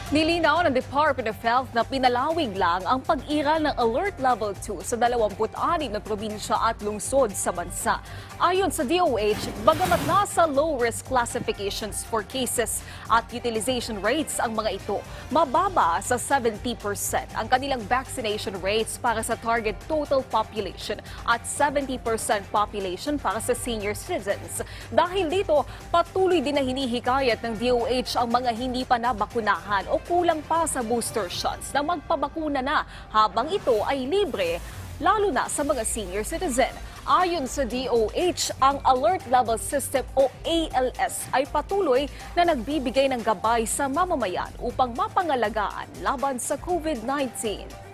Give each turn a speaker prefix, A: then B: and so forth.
A: Nilinaw ng Department of Health na pinalawig lang ang pag-iral ng Alert Level 2 sa 26 na probinsya at lungsod sa bansa. Ayon sa DOH, bagamat nasa low-risk classifications for cases at utilization rates ang mga ito, mababa sa 70% ang kanilang vaccination rates para sa target total population at 70% population para sa senior citizens. Dahil dito, patuloy din na hinihikayat ng DOH ang mga hindi pa nabakunahan o kulang pa sa booster shots na magpabakuna na habang ito ay libre, lalo na sa mga senior citizen. Ayon sa DOH, ang Alert Level System o ALS ay patuloy na nagbibigay ng gabay sa mamamayan upang mapangalagaan laban sa COVID-19.